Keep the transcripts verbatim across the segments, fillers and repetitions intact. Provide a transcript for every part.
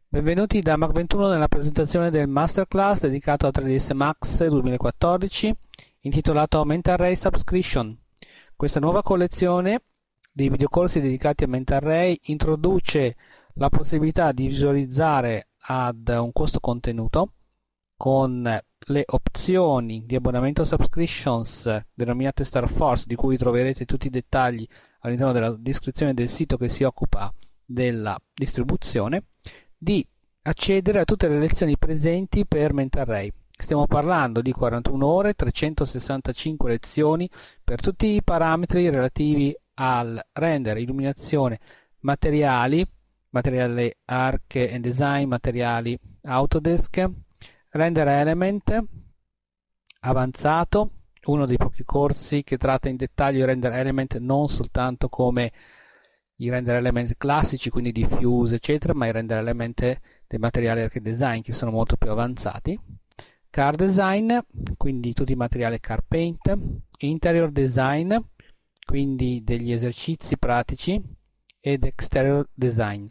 Benvenuti da Mac ventuno nella presentazione del Masterclass dedicato a tre D S Max duemilaquattordici intitolato Augment Array Subscription. Questa nuova collezione di videocorsi dedicati a Augment Array introduce la possibilità di visualizzare ad un costo contenuto con le opzioni di abbonamento subscriptions denominate Star Force, di cui troverete tutti i dettagli all'interno della descrizione del sito che si occupa della distribuzione, di accedere a tutte le lezioni presenti per Augment Array. Stiamo parlando di quarantuno ore, trecentosessantacinque lezioni per tutti i parametri relativi al render, illuminazione, materiali, materiale Arc and Design, materiali Autodesk, render element avanzato, uno dei pochi corsi che tratta in dettaglio il render element non soltanto come i render element classici, quindi diffuse eccetera, ma i render element dei materiali Arc and Design che sono molto più avanzati. Car design, quindi tutti i materiali Car Paint, interior design, quindi degli esercizi pratici, ed exterior design.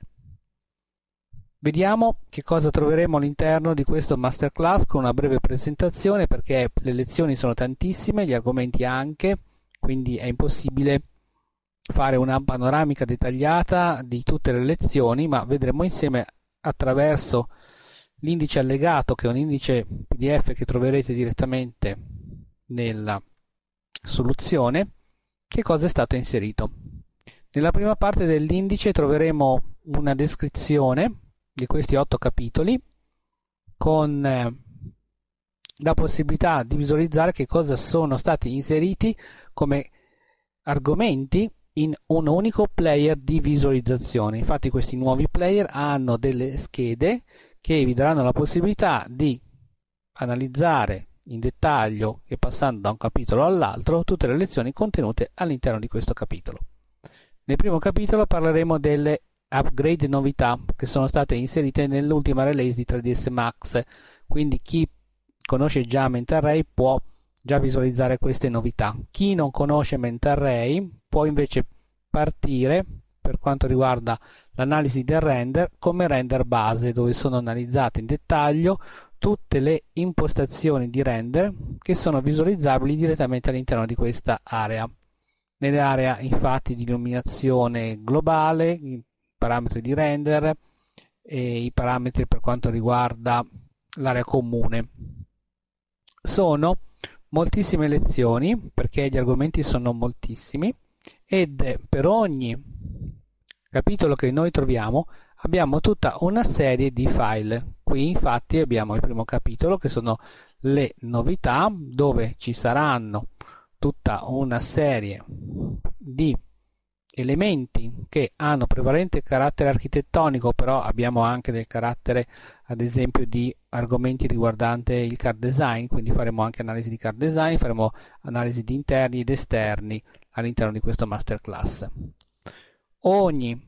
Vediamo che cosa troveremo all'interno di questo masterclass con una breve presentazione, perché le lezioni sono tantissime, gli argomenti anche, quindi è impossibile fare una panoramica dettagliata di tutte le lezioni, ma vedremo insieme attraverso l'indice allegato, che è un indice P D F che troverete direttamente nella soluzione, che cosa è stato inserito. Nella prima parte dell'indice troveremo una descrizione di questi otto capitoli con eh, la possibilità di visualizzare che cosa sono stati inseriti come argomenti in un unico player di visualizzazione. Infatti questi nuovi player hanno delle schede che vi daranno la possibilità di analizzare in dettaglio e passando da un capitolo all'altro tutte le lezioni contenute all'interno di questo capitolo. Nel primo capitolo parleremo delle upgrade novità che sono state inserite nell'ultima release di tre D S Max, quindi chi conosce già Augment Array può già visualizzare queste novità. Chi non conosce Augment Array può invece partire per quanto riguarda l'analisi del render come render base, dove sono analizzate in dettaglio tutte le impostazioni di render che sono visualizzabili direttamente all'interno di questa area. Nell'area infatti di illuminazione globale, i parametri di render e i parametri per quanto riguarda l'area comune. Sono moltissime lezioni perché gli argomenti sono moltissimi, ed per ogni capitolo che noi troviamo abbiamo tutta una serie di file. Qui infatti abbiamo il primo capitolo che sono le novità, dove ci saranno tutta una serie di elementi che hanno prevalente carattere architettonico, però abbiamo anche del carattere ad esempio di argomenti riguardante il car design, quindi faremo anche analisi di car design, faremo analisi di interni ed esterni all'interno di questo masterclass. Ogni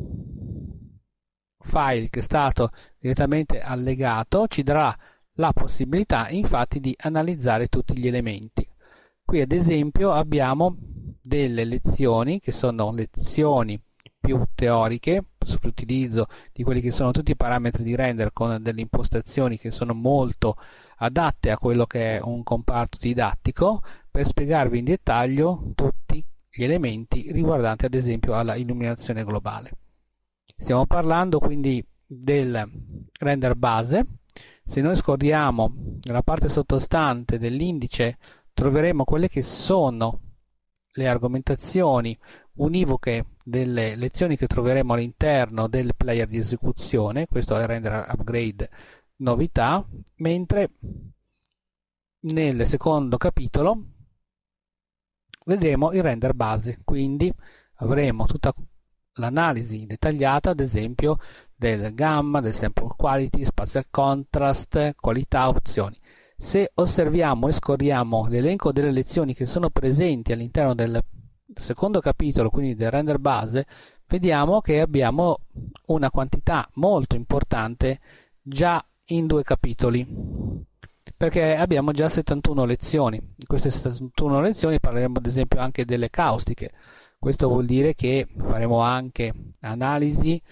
file che è stato direttamente allegato ci darà la possibilità infatti di analizzare tutti gli elementi. Qui ad esempio abbiamo delle lezioni che sono lezioni più teoriche sull'utilizzo di quelli che sono tutti i parametri di render, con delle impostazioni che sono molto adatte a quello che è un comparto didattico, per spiegarvi in dettaglio tutti gli elementi riguardanti ad esempio alla illuminazione globale. Stiamo parlando quindi del render base. Se noi scorriamo nella parte sottostante dell'indice troveremo quelle che sono le argomentazioni univoche delle lezioni che troveremo all'interno del player di esecuzione. Questo è il render upgrade novità, mentre nel secondo capitolo vedremo il render base, quindi avremo tutta l'analisi dettagliata ad esempio del gamma, del sample quality, spatial contrast, qualità, opzioni. Se osserviamo e scorriamo l'elenco delle lezioni che sono presenti all'interno del secondo capitolo, quindi del render base, vediamo che abbiamo una quantità molto importante già in due capitoli, perché abbiamo già settantuno lezioni. In queste settantuno lezioni parleremo ad esempio anche delle caustiche. Questo vuol dire che faremo anche analisi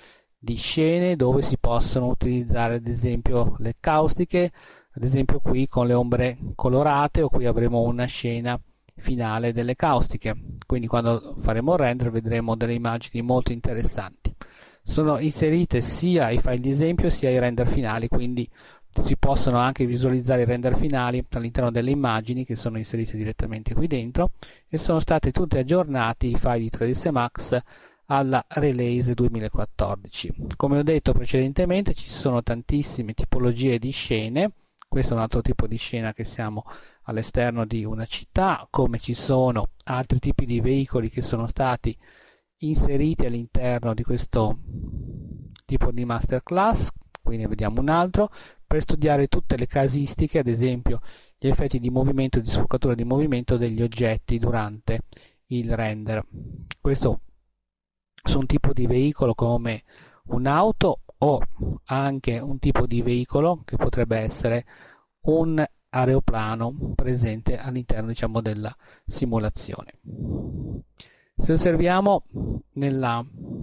di scene dove si possono utilizzare ad esempio le caustiche, ad esempio qui con le ombre colorate, o qui avremo una scena finale delle caustiche, quindi quando faremo il render vedremo delle immagini molto interessanti. Sono inserite sia i file di esempio sia i render finali, quindi si possono anche visualizzare i render finali all'interno delle immagini che sono inserite direttamente qui dentro, e sono stati tutti aggiornati i file di tre D S Max alla release duemilaquattordici. Come ho detto precedentemente, ci sono tantissime tipologie di scene. Questo è un altro tipo di scena che siamo all'esterno di una città, come ci sono altri tipi di veicoli che sono stati inseriti all'interno di questo tipo di masterclass. Qui ne vediamo un altro per studiare tutte le casistiche, ad esempio gli effetti di movimento e di sfocatura di movimento degli oggetti durante il render. Questo su un tipo di veicolo come un'auto, o anche un tipo di veicolo che potrebbe essere un aeroplano presente all'interno, diciamo, della simulazione. Se osserviamo nella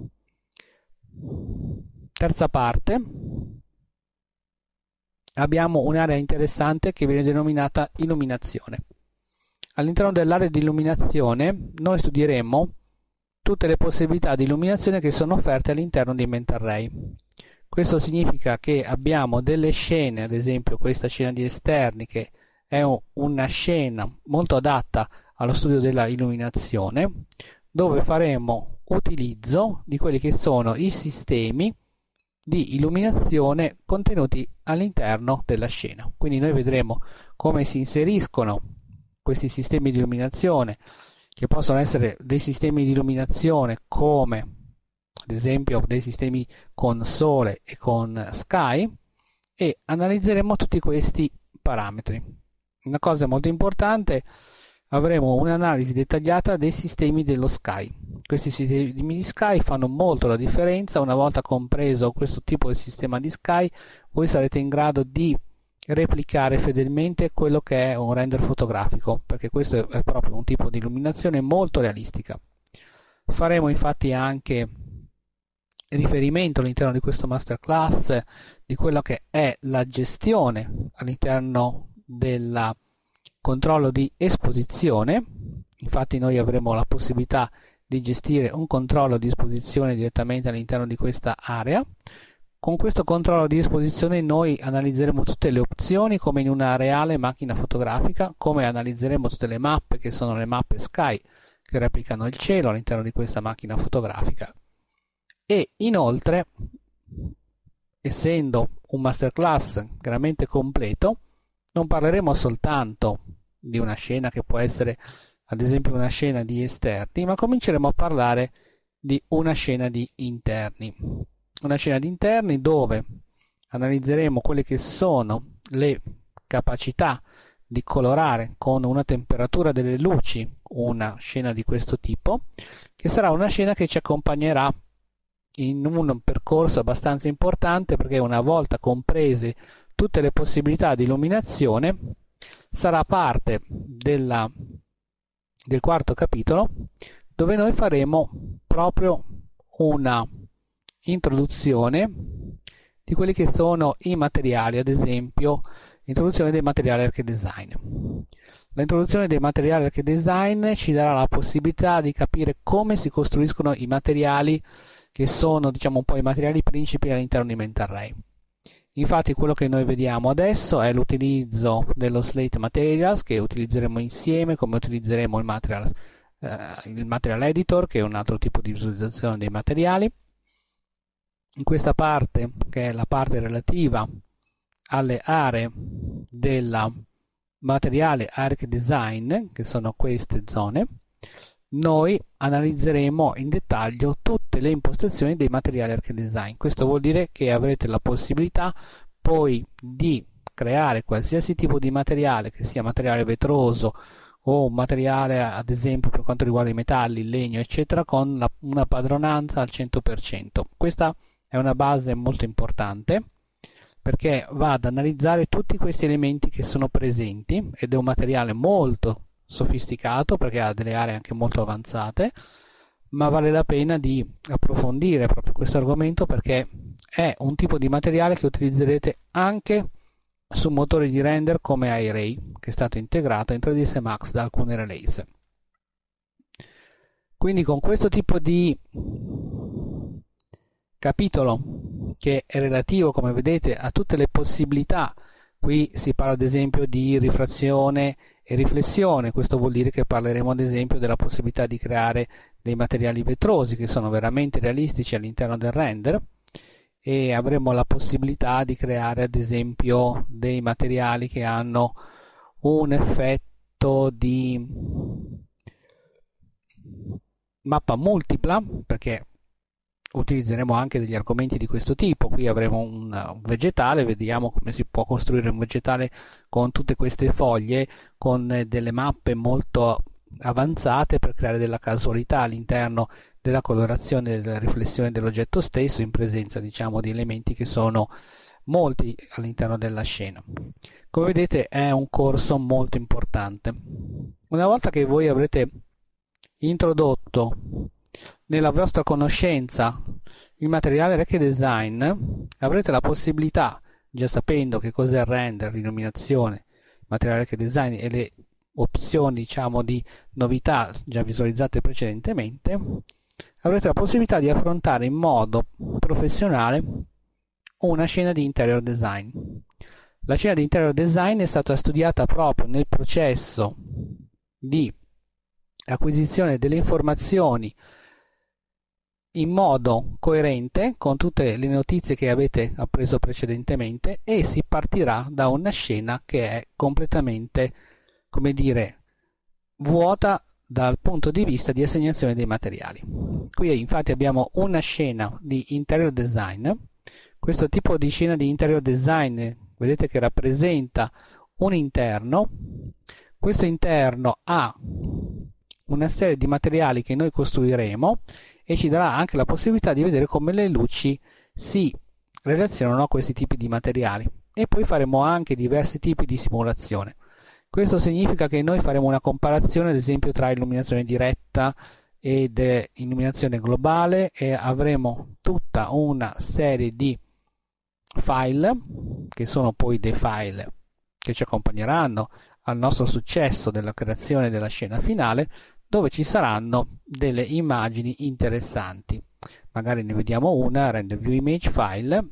terza parte abbiamo un'area interessante che viene denominata illuminazione. All'interno dell'area di illuminazione noi studieremo tutte le possibilità di illuminazione che sono offerte all'interno di Mentalray. Questo significa che abbiamo delle scene, ad esempio questa scena di esterni, che è una scena molto adatta allo studio della illuminazione, dove faremo utilizzo di quelli che sono i sistemi di illuminazione contenuti all'interno della scena. Quindi noi vedremo come si inseriscono questi sistemi di illuminazione, che possono essere dei sistemi di illuminazione come ad esempio dei sistemi con sole e con sky, e analizzeremo tutti questi parametri. Una cosa molto importante: avremo un'analisi dettagliata dei sistemi dello sky. Questi sistemi di sky fanno molto la differenza. Una volta compreso questo tipo di sistema di sky, voi sarete in grado di replicare fedelmente quello che è un render fotografico, perché questo è proprio un tipo di illuminazione molto realistica. Faremo infatti anche riferimento all'interno di questo masterclass di quello che è la gestione all'interno del controllo di esposizione. Infatti noi avremo la possibilità di gestire un controllo di esposizione direttamente all'interno di questa area. Con questo controllo di esposizione noi analizzeremo tutte le opzioni come in una reale macchina fotografica, come analizzeremo tutte le mappe che sono le mappe Sky che replicano il cielo all'interno di questa macchina fotografica. E inoltre, essendo un masterclass veramente completo, non parleremo soltanto di una scena che può essere ad esempio una scena di esterni, ma cominceremo a parlare di una scena di interni. Una scena di interni dove analizzeremo quelle che sono le capacità di colorare con una temperatura delle luci una scena di questo tipo, che sarà una scena che ci accompagnerà in un percorso abbastanza importante, perché una volta comprese tutte le possibilità di illuminazione sarà parte della, del quarto capitolo, dove noi faremo proprio una introduzione di quelli che sono i materiali, ad esempio introduzione dei materiali Archedesign. L'introduzione dei materiali Archedesign ci darà la possibilità di capire come si costruiscono i materiali che sono, diciamo, un po' i materiali principi all'interno di Mentalray. Infatti quello che noi vediamo adesso è l'utilizzo dello Slate Materials, che utilizzeremo insieme, come utilizzeremo il material, eh, il material Editor, che è un altro tipo di visualizzazione dei materiali. In questa parte, che è la parte relativa alle aree del materiale Archedesign, che sono queste zone, noi analizzeremo in dettaglio tutte le impostazioni dei materiali Archedesign. Questo vuol dire che avrete la possibilità poi di creare qualsiasi tipo di materiale, che sia materiale vetroso o un materiale ad esempio per quanto riguarda i metalli, il legno eccetera, con la, una padronanza al cento per cento. Questa è una base molto importante, perché va ad analizzare tutti questi elementi che sono presenti, ed è un materiale molto sofisticato perché ha delle aree anche molto avanzate, ma vale la pena di approfondire proprio questo argomento, perché è un tipo di materiale che utilizzerete anche su motori di render come iRay, che è stato integrato in tre ds Max da alcune release. Quindi con questo tipo di capitolo, che è relativo, come vedete, a tutte le possibilità, qui si parla ad esempio di rifrazione e riflessione, questo vuol dire che parleremo ad esempio della possibilità di creare dei materiali vetrosi che sono veramente realistici all'interno del render, e avremo la possibilità di creare ad esempio dei materiali che hanno un effetto di mappa multipla, perché utilizzeremo anche degli argomenti di questo tipo. Qui avremo un, un vegetale, vediamo come si può costruire un vegetale con tutte queste foglie, con delle mappe molto avanzate per creare della casualità all'interno della colorazione e della riflessione dell'oggetto stesso, in presenza, diciamo, di elementi che sono molti all'interno della scena. Come vedete è un corso molto importante. Una volta che voi avrete introdotto nella vostra conoscenza il materiale Rec Design, avrete la possibilità, già sapendo che cos'è il render, l'illuminazione, il materiale Rec Design e le opzioni, diciamo, di novità già visualizzate precedentemente, avrete la possibilità di affrontare in modo professionale una scena di interior design. La scena di interior design è stata studiata proprio nel processo di acquisizione delle informazioni in modo coerente con tutte le notizie che avete appreso precedentemente, e si partirà da una scena che è completamente, come dire, vuota dal punto di vista di assegnazione dei materiali. Qui infatti abbiamo una scena di interior design. Questo tipo di scena di interior design vedete che rappresenta un interno. Questo interno ha una serie di materiali che noi costruiremo e ci darà anche la possibilità di vedere come le luci si relazionano a questi tipi di materiali, e poi faremo anche diversi tipi di simulazione. Questo significa che noi faremo una comparazione ad esempio tra illuminazione diretta ed illuminazione globale, e avremo tutta una serie di file che sono poi dei file che ci accompagneranno al nostro successo della creazione della scena finale, dove ci saranno delle immagini interessanti. Magari ne vediamo una, render view image file,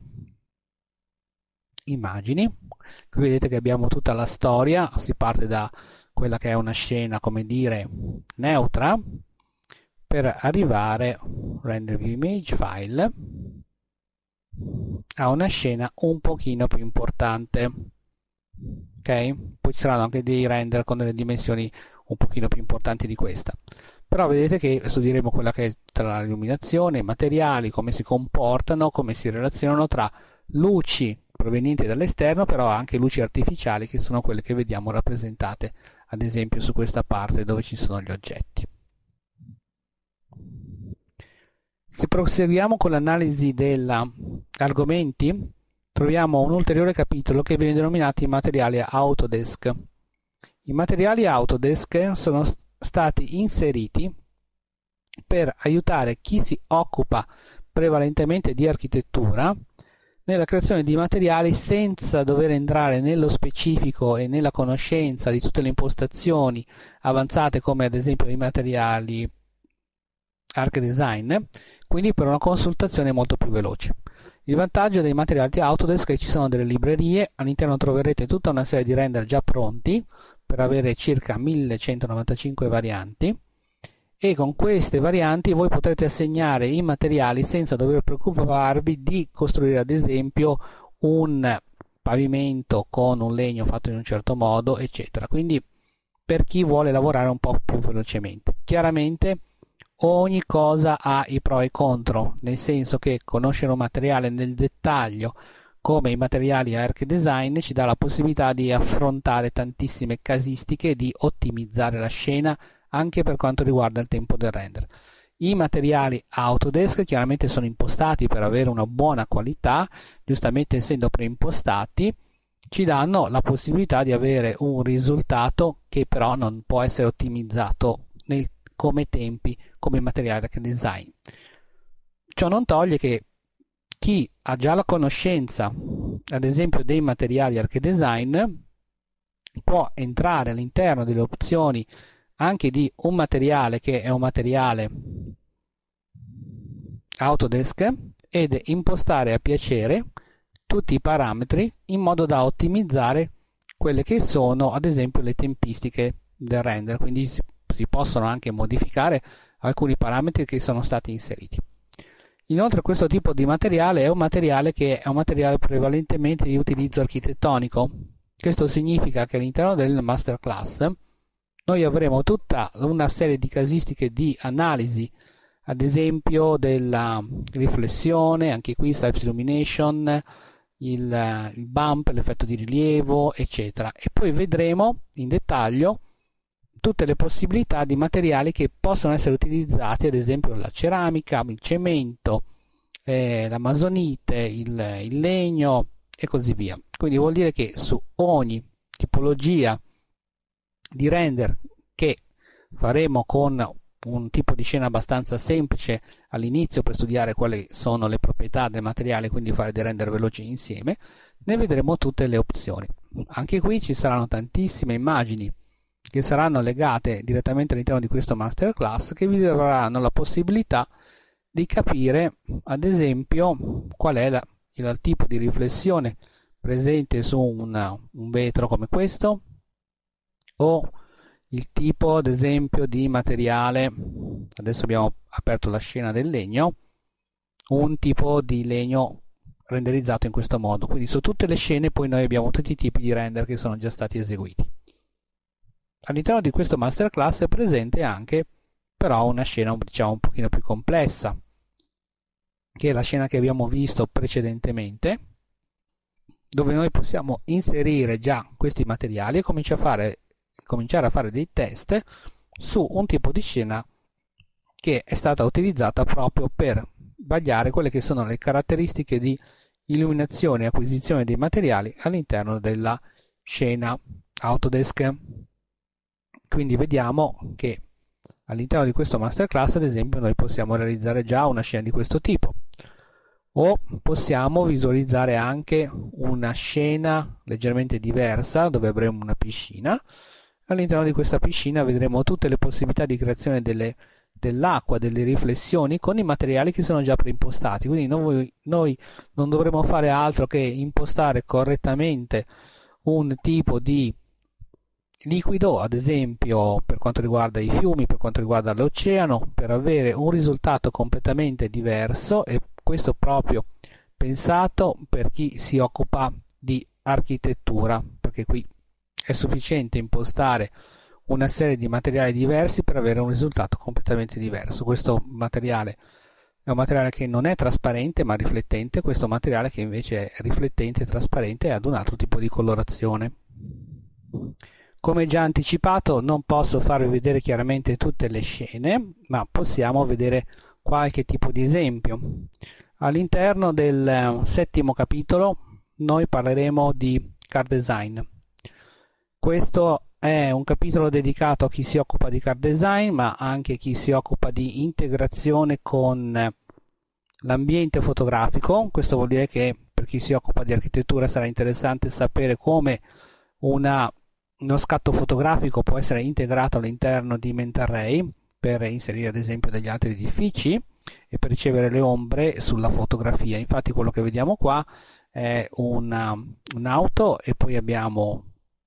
immagini. Qui vedete che abbiamo tutta la storia, si parte da quella che è una scena, come dire, neutra, per arrivare, render view image file, a una scena un pochino più importante. Ok? Poi ci saranno anche dei render con delle dimensioni un pochino più importanti di questa, però vedete che studieremo quella che è tra l'illuminazione, i materiali, come si comportano, come si relazionano tra luci provenienti dall'esterno, però anche luci artificiali, che sono quelle che vediamo rappresentate ad esempio su questa parte dove ci sono gli oggetti. Se proseguiamo con l'analisi degli argomenti, troviamo un ulteriore capitolo che viene denominato i materiali Autodesk. I materiali Autodesk sono stati inseriti per aiutare chi si occupa prevalentemente di architettura nella creazione di materiali senza dover entrare nello specifico e nella conoscenza di tutte le impostazioni avanzate, come ad esempio i materiali Arc Design, quindi per una consultazione molto più veloce. Il vantaggio dei materiali Autodesk è che ci sono delle librerie, all'interno troverete tutta una serie di render già pronti per avere circa millecentonovantacinque varianti, e con queste varianti voi potrete assegnare i materiali senza dover preoccuparvi di costruire ad esempio un pavimento con un legno fatto in un certo modo, eccetera. Quindi per chi vuole lavorare un po' più velocemente. Chiaramente ogni cosa ha i pro e i contro, nel senso che conoscere un materiale nel dettaglio come i materiali Arc Design ci dà la possibilità di affrontare tantissime casistiche e di ottimizzare la scena anche per quanto riguarda il tempo del render. I materiali Autodesk chiaramente sono impostati per avere una buona qualità, giustamente essendo preimpostati ci danno la possibilità di avere un risultato che però non può essere ottimizzato nel, come tempi come i materiali Arc Design. Ciò non toglie che chi ha già la conoscenza, ad esempio, dei materiali Archedesign, può entrare all'interno delle opzioni anche di un materiale che è un materiale Autodesk ed impostare a piacere tutti i parametri in modo da ottimizzare quelle che sono ad esempio le tempistiche del render, quindi si, si possono anche modificare alcuni parametri che sono stati inseriti. Inoltre questo tipo di materiale è un materiale che è un materiale prevalentemente di utilizzo architettonico. Questo significa che all'interno del masterclass noi avremo tutta una serie di casistiche di analisi, ad esempio della riflessione, anche qui self illumination, il, il bump, l'effetto di rilievo, eccetera. E poi vedremo in dettaglio tutte le possibilità di materiali che possono essere utilizzati, ad esempio la ceramica, il cemento, eh, l'amazonite, il, il legno e così via. Quindi vuol dire che su ogni tipologia di render che faremo con un tipo di scena abbastanza semplice all'inizio per studiare quali sono le proprietà del materiale, quindi fare dei render veloci insieme, ne vedremo tutte le opzioni. Anche qui ci saranno tantissime immagini che saranno legate direttamente all'interno di questo masterclass, che vi daranno la possibilità di capire ad esempio qual è la, il tipo di riflessione presente su una, un vetro come questo, o il tipo ad esempio di materiale, adesso abbiamo aperto la scena del legno, un tipo di legno renderizzato in questo modo. Quindi su tutte le scene poi noi abbiamo tutti i tipi di render che sono già stati eseguiti. All'interno di questo masterclass è presente anche però una scena diciamo un pochino più complessa, che è la scena che abbiamo visto precedentemente, dove noi possiamo inserire già questi materiali e cominciare a fare, cominciare a fare dei test su un tipo di scena che è stata utilizzata proprio per vagliare quelle che sono le caratteristiche di illuminazione e acquisizione dei materiali all'interno della scena Autodesk. Quindi vediamo che all'interno di questo masterclass ad esempio noi possiamo realizzare già una scena di questo tipo, o possiamo visualizzare anche una scena leggermente diversa dove avremo una piscina. All'interno di questa piscina vedremo tutte le possibilità di creazione delle dell'acqua, delle riflessioni con i materiali che sono già preimpostati, quindi noi, noi non dovremo fare altro che impostare correttamente un tipo di liquido, ad esempio per quanto riguarda i fiumi, per quanto riguarda l'oceano, per avere un risultato completamente diverso, e questo proprio pensato per chi si occupa di architettura, perché qui è sufficiente impostare una serie di materiali diversi per avere un risultato completamente diverso. Questo materiale è un materiale che non è trasparente ma riflettente, questo materiale che invece è riflettente e trasparente e ad un altro tipo di colorazione. Come già anticipato non posso farvi vedere chiaramente tutte le scene, ma possiamo vedere qualche tipo di esempio. All'interno del settimo capitolo noi parleremo di card design. Questo è un capitolo dedicato a chi si occupa di card design, ma anche chi si occupa di integrazione con l'ambiente fotografico. Questo vuol dire che per chi si occupa di architettura sarà interessante sapere come una, uno scatto fotografico può essere integrato all'interno di Mentarray per inserire ad esempio degli altri edifici e per ricevere le ombre sulla fotografia. Infatti quello che vediamo qua è un'auto e poi abbiamo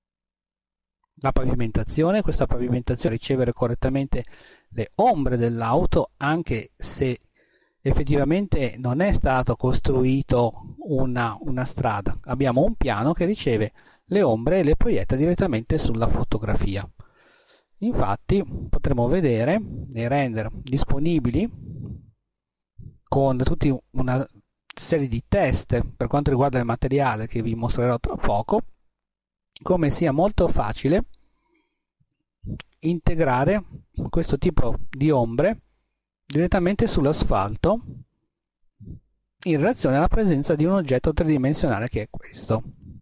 la pavimentazione. Questa pavimentazione ricevere correttamente le ombre dell'auto, anche se effettivamente non è stato costruito una, una strada. Abbiamo un piano che riceve le ombre e le proietta direttamente sulla fotografia. Infatti potremo vedere nei render disponibili con tutta una serie di test per quanto riguarda il materiale che vi mostrerò tra poco, come sia molto facile integrare questo tipo di ombre direttamente sull'asfalto in relazione alla presenza di un oggetto tridimensionale che è questo.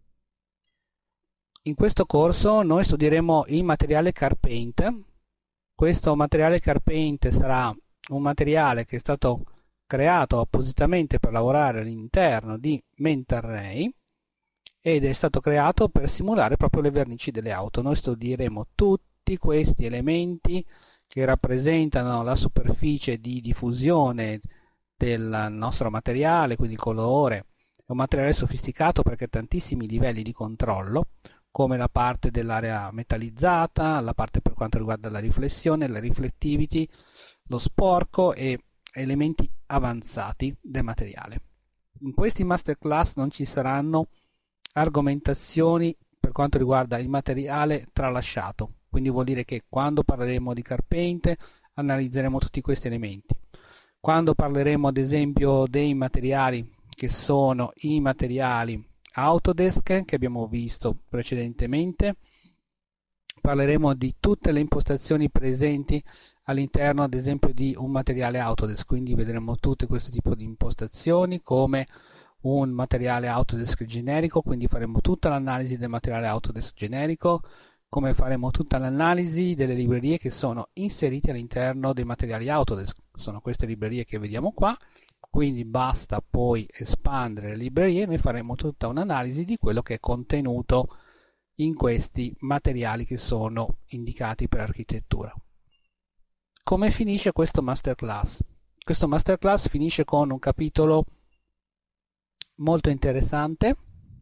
In questo corso noi studieremo il materiale Carpaint. Questo materiale Carpaint sarà un materiale che è stato creato appositamente per lavorare all'interno di MainArray ed è stato creato per simulare proprio le vernici delle auto. Noi studieremo tutti questi elementi che rappresentano la superficie di diffusione del nostro materiale, quindi il colore. È un materiale sofisticato perché ha tantissimi livelli di controllo, come la parte dell'area metallizzata, la parte per quanto riguarda la riflessione, la reflectivity, lo sporco e elementi avanzati del materiale. In questi masterclass non ci saranno argomentazioni per quanto riguarda il materiale tralasciato, quindi vuol dire che quando parleremo di Carpaint analizzeremo tutti questi elementi. Quando parleremo ad esempio dei materiali che sono i materiali Autodesk che abbiamo visto precedentemente, parleremo di tutte le impostazioni presenti all'interno ad esempio di un materiale Autodesk, quindi vedremo tutte questo tipo di impostazioni come un materiale Autodesk generico, quindi faremo tutta l'analisi del materiale Autodesk generico, come faremo tutta l'analisi delle librerie che sono inserite all'interno dei materiali Autodesk. Sono queste librerie che vediamo qua, quindi basta poi espandere le librerie e noi faremo tutta un'analisi di quello che è contenuto in questi materiali che sono indicati per architettura. Come finisce questo masterclass? Questo masterclass finisce con un capitolo molto interessante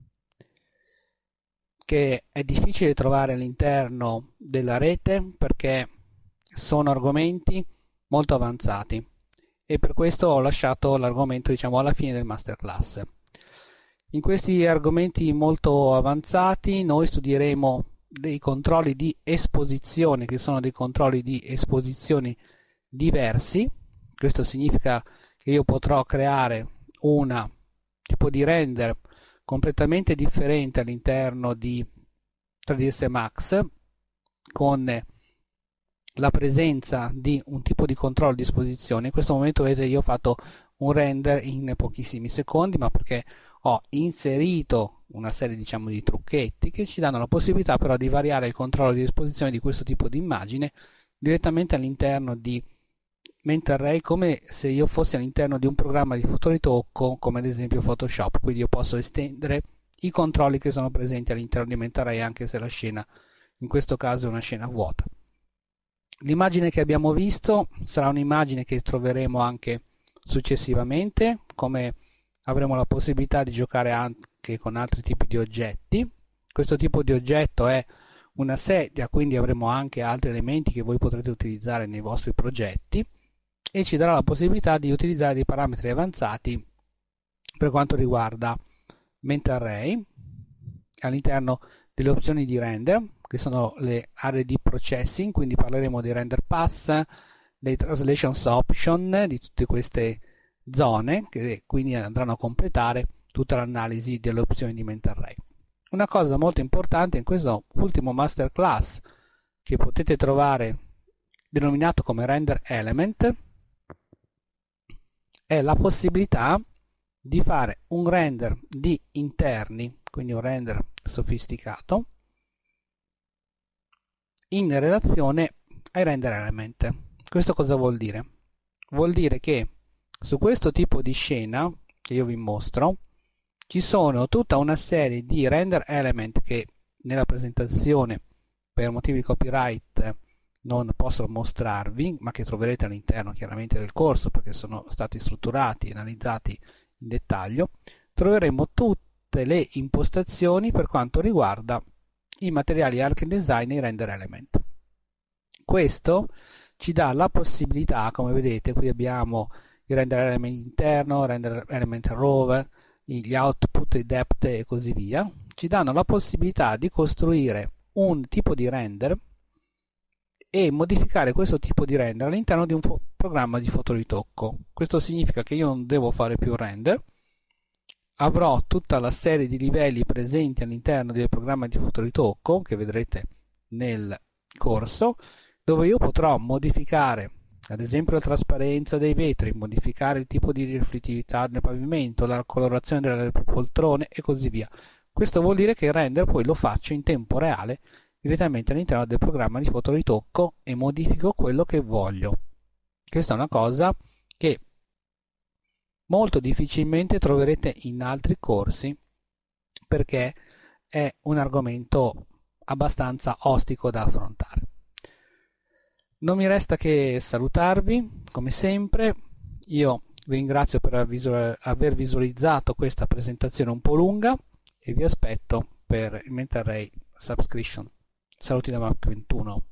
che è difficile trovare all'interno della rete perché sono argomenti molto avanzati e per questo ho lasciato l'argomento, diciamo, alla fine del masterclass. In questi argomenti molto avanzati noi studieremo dei controlli di esposizione che sono dei controlli di esposizione diversi. Questo significa che io potrò creare un tipo di render completamente differente all'interno di tre D S Max con la presenza di un tipo di controllo di esposizione. In questo momento vedete io ho fatto un render in pochissimi secondi, ma perché ho inserito una serie, diciamo, di trucchetti che ci danno la possibilità però di variare il controllo di esposizione di questo tipo di immagine direttamente all'interno di MainArray, come se io fossi all'interno di un programma di fotoritocco come ad esempio Photoshop. Quindi io posso estendere i controlli che sono presenti all'interno di MainArray anche se la scena in questo caso è una scena vuota. L'immagine che abbiamo visto sarà un'immagine che troveremo anche successivamente, come avremo la possibilità di giocare anche con altri tipi di oggetti. Questo tipo di oggetto è una sedia, quindi avremo anche altri elementi che voi potrete utilizzare nei vostri progetti e ci darà la possibilità di utilizzare dei parametri avanzati per quanto riguarda MainArray all'interno delle opzioni di render, che sono le aree di processing, quindi parleremo dei render pass, dei translations option, di tutte queste zone che quindi andranno a completare tutta l'analisi delle opzioni di MainArray. Una cosa molto importante in questo ultimo masterclass che potete trovare denominato come render element è la possibilità di fare un render di interni, quindi un render sofisticato in relazione ai render element. Questo cosa vuol dire? Vuol dire che su questo tipo di scena che io vi mostro ci sono tutta una serie di render element che nella presentazione per motivi di copyright non posso mostrarvi, ma che troverete all'interno chiaramente del corso perché sono stati strutturati e analizzati in dettaglio. Troveremo tutte le impostazioni per quanto riguarda i materiali Arc Design e i render element. Questo ci dà la possibilità, come vedete, qui abbiamo il render element interno, render element raw, gli output, i depth e così via, ci danno la possibilità di costruire un tipo di render e modificare questo tipo di render all'interno di un programma di fotoritocco. Questo significa che io non devo fare più render, avrò tutta la serie di livelli presenti all'interno del programma di fotoritocco che vedrete nel corso, dove io potrò modificare ad esempio la trasparenza dei vetri, modificare il tipo di riflettività del pavimento, la colorazione delle poltrone e così via. Questo vuol dire che il render poi lo faccio in tempo reale direttamente all'interno del programma di fotoritocco e modifico quello che voglio. Questa è una cosa che molto difficilmente troverete in altri corsi, perché è un argomento abbastanza ostico da affrontare. Non mi resta che salutarvi, come sempre. Io vi ringrazio per aver visualizzato questa presentazione un po' lunga e vi aspetto per il Mental Ray Subscription. Saluti da Mark ventuno.